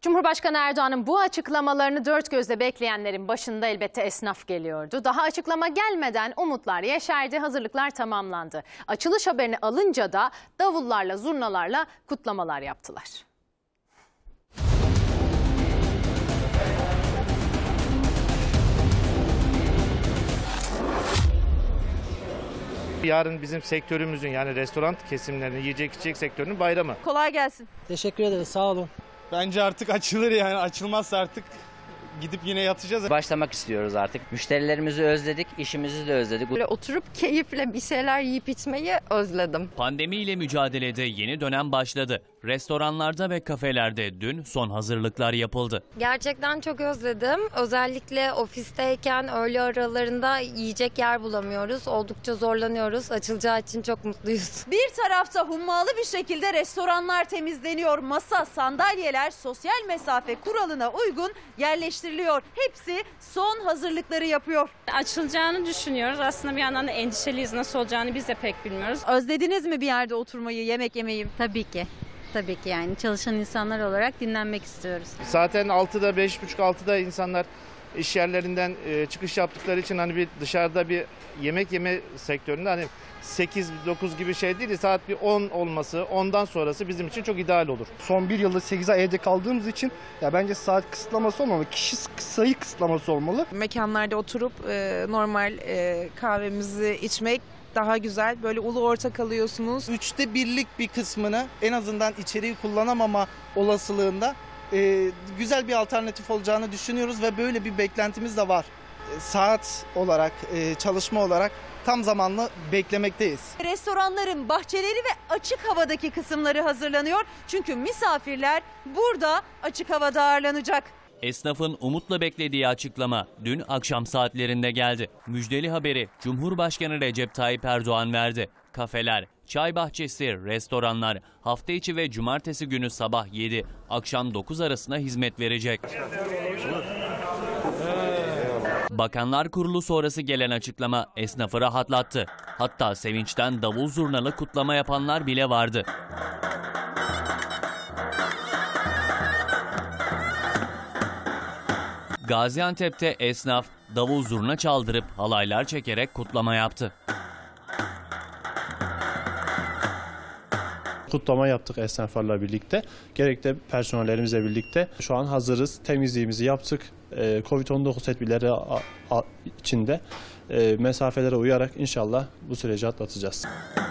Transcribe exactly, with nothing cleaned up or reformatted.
Cumhurbaşkanı Erdoğan'ın bu açıklamalarını dört gözle bekleyenlerin başında elbette esnaf geliyordu. Daha açıklama gelmeden umutlar yeşerdi, hazırlıklar tamamlandı. Açılış haberini alınca da davullarla, zurnalarla kutlamalar yaptılar. Yarın bizim sektörümüzün, yani restoran kesimlerinin, yiyecek içecek sektörünün bayramı. Kolay gelsin. Teşekkür ederiz, sağ olun. Bence artık açılır, yani açılmazsa artık gidip yine yatacağız. Başlamak istiyoruz artık. Müşterilerimizi özledik, işimizi de özledik. Böyle oturup keyifle bir şeyler yiyip içmeyi özledim. Pandemiyle mücadelede yeni dönem başladı. Restoranlarda ve kafelerde dün son hazırlıklar yapıldı. Gerçekten çok özledim. Özellikle ofisteyken öğle aralarında yiyecek yer bulamıyoruz. Oldukça zorlanıyoruz. Açılacağı için çok mutluyuz. Bir tarafta hummalı bir şekilde restoranlar temizleniyor. Masa, sandalyeler sosyal mesafe kuralına uygun yerleştiriliyor. Hepsi son hazırlıkları yapıyor. Açılacağını düşünüyoruz. Aslında bir yandan da endişeliyiz. Nasıl olacağını biz de pek bilmiyoruz. Özlediniz mi bir yerde oturmayı, yemek yemeyi? Tabii ki. Tabii ki yani çalışan insanlar olarak dinlenmek istiyoruz. Zaten altıda, beş buçuk altıda insanlar iş yerlerinden çıkış yaptıkları için hani bir dışarıda bir yemek yeme sektöründe hani sekiz dokuz gibi şey değil, saat bir on olması, ondan sonrası bizim için çok ideal olur. Son bir yılda sekiz ay evde kaldığımız için ya bence saat kısıtlaması olmalı, kişi sayı kısıtlaması olmalı. Mekanlarda oturup e, normal e, kahvemizi içmek daha güzel. Böyle ulu orta kalıyorsunuz. Üçte birlik bir kısmını en azından içeriği kullanamama olasılığında e, güzel bir alternatif olacağını düşünüyoruz ve böyle bir beklentimiz de var. E, saat olarak, e, çalışma olarak tam zamanlı beklemekteyiz. Restoranların bahçeleri ve açık havadaki kısımları hazırlanıyor. Çünkü misafirler burada açık havada ağırlanacak. Esnafın umutla beklediği açıklama dün akşam saatlerinde geldi. Müjdeli haberi Cumhurbaşkanı Recep Tayyip Erdoğan verdi. Kafeler, çay bahçesi, restoranlar hafta içi ve cumartesi günü sabah yedi, akşam dokuz arasında hizmet verecek. Bakanlar Kurulu sonrası gelen açıklama esnafı rahatlattı. Hatta sevinçten davul zurnalı kutlama yapanlar bile vardı. Gaziantep'te esnaf davul zurna çaldırıp halaylar çekerek kutlama yaptı. Kutlama yaptık esnaflarla birlikte. Gerek de personellerimizle birlikte. Şu an hazırız. Temizliğimizi yaptık. Covid on dokuz tedbirleri içinde mesafelere uyarak inşallah bu süreci atlatacağız.